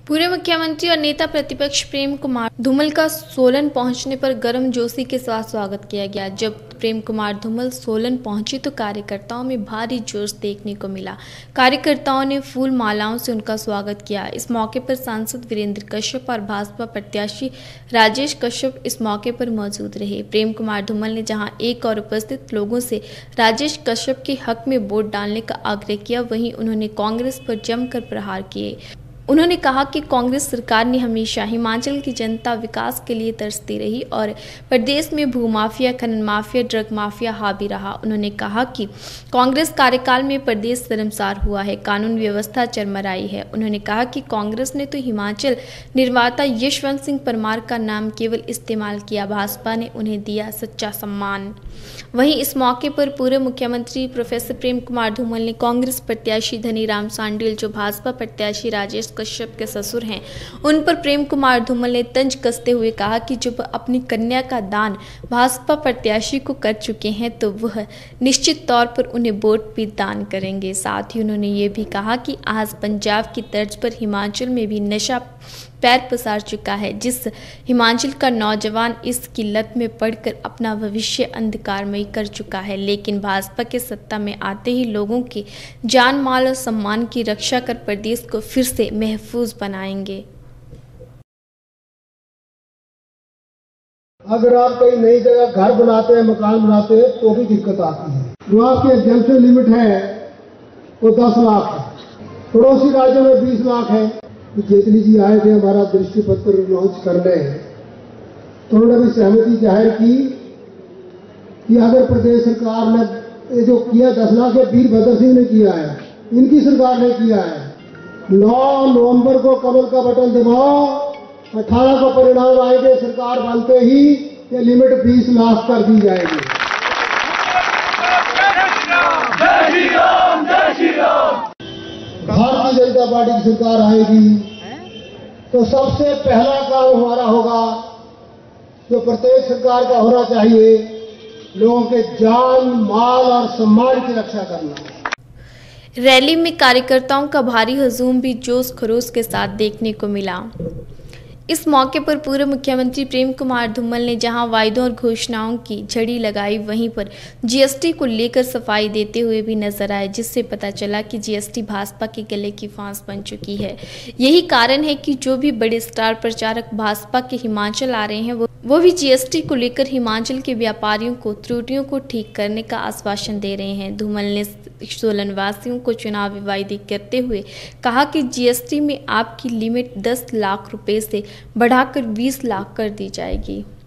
पूर्व मुख्यमंत्री और नेता प्रतिपक्ष प्रेम कुमार धूमल का सोलन पहुंचने पर गर्मजोशी के साथ स्वागत किया गया। जब प्रेम कुमार धूमल सोलन पहुंचे तो कार्यकर्ताओं में भारी जोश देखने को मिला। कार्यकर्ताओं ने फूल मालाओं से उनका स्वागत किया। इस मौके पर सांसद वीरेंद्र कश्यप और भाजपा प्रत्याशी राजेश कश्यप इस मौके पर मौजूद रहे। प्रेम कुमार धूमल ने जहां एक और उपस्थित लोगों से राजेश कश्यप के हक में वोट डालने का आग्रह किया, वहीं उन्होंने कांग्रेस पर जमकर प्रहार किए। उन्होंने कहा कि कांग्रेस सरकार ने हमेशा हिमाचल की जनता विकास के लिए तरसती रही और प्रदेश में भूमाफिया, खनन माफिया, ड्रग माफिया हावी रहा। उन्होंने कहा कि कांग्रेस कार्यकाल में प्रदेश शर्मसार हुआ है, कानून व्यवस्था चरमराई है। उन्होंने कहा कि कांग्रेस ने तो हिमाचल निर्माता यशवंत सिंह परमार का नाम केवल इस्तेमाल किया, भाजपा ने उन्हें दिया सच्चा सम्मान। वहीं इस मौके पर पूर्व मुख्यमंत्री प्रोफेसर प्रेम कुमार धूमल ने कांग्रेस प्रत्याशी धनीराम शांडिल, जो भाजपा प्रत्याशी राजेश कश्यप के ससुर हैं, उन पर प्रेम कुमार धूमल ने तंज कसते हुए कहा कि जब अपनी कन्या का दान भाजपा प्रत्याशी को कर चुके हैं तो वह निश्चित तौर पर उन्हें वोट भी दान करेंगे। साथ ही उन्होंने ये भी कहा कि आज पंजाब की तर्ज पर हिमाचल में भी नशा पैर पसार चुका है, जिस हिमाचल का नौजवान इसकी लत में पड़कर अपना भविष्य अंधकारमय कर चुका है, लेकिन भाजपा के सत्ता में आते ही लोगों की जान माल और सम्मान की रक्षा कर प्रदेश को फिर से महफूज बनाएंगे। अगर आप कहीं नई जगह घर बनाते हैं, मकान बनाते हैं तो भी दिक्कत आती है। जो आपकी एग्जेम्पशन लिमिट है वो 10 लाख है, पड़ोसी राज्यों में 20 लाख है। जेटली जी आए थे हमारा दृष्टि पत्र लॉन्च करने, तो उन्होंने भी सहमति जाहिर की कि अगर प्रदेश सरकार ने जो किया 10 लाख है, वीरभद्र सिंह ने किया है, इनकी सरकार ने किया है। 9 नवंबर को कमल का बटन दबाओ, 18 को परिणाम आएंगे, सरकार बनते ही ये लिमिट 20 लाख कर दी जाएगी। भारतीय जनता पार्टी की सरकार आएगी तो सबसे पहला काम हमारा होगा, जो प्रत्येक सरकार का होना चाहिए, लोगों के जान माल और सम्मान की रक्षा करना। रैली में कार्यकर्ताओं का भारी हजूम भी जोश खरोश के साथ देखने को मिला। इस मौके पर पूर्व मुख्यमंत्री प्रेम कुमार धूमल ने जहां वायदों और घोषणाओं की झड़ी लगाई, वहीं पर जीएसटी को लेकर सफाई देते हुए भी नजर आए, जिससे पता चला कि जीएसटी भाजपा के गले की फांस बन चुकी है। यही कारण है कि जो भी बड़े स्टार प्रचारक भाजपा के हिमाचल आ रहे हैं वो भी जीएसटी को लेकर हिमाचल के व्यापारियों को त्रुटियों को ठीक करने का आश्वासन दे रहे हैं। धूमल ने सोलन वासियों को चुनावी वायदे करते हुए कहा कि जीएसटी में आपकी लिमिट 10 लाख रुपए से बढ़ाकर 20 लाख कर दी जाएगी।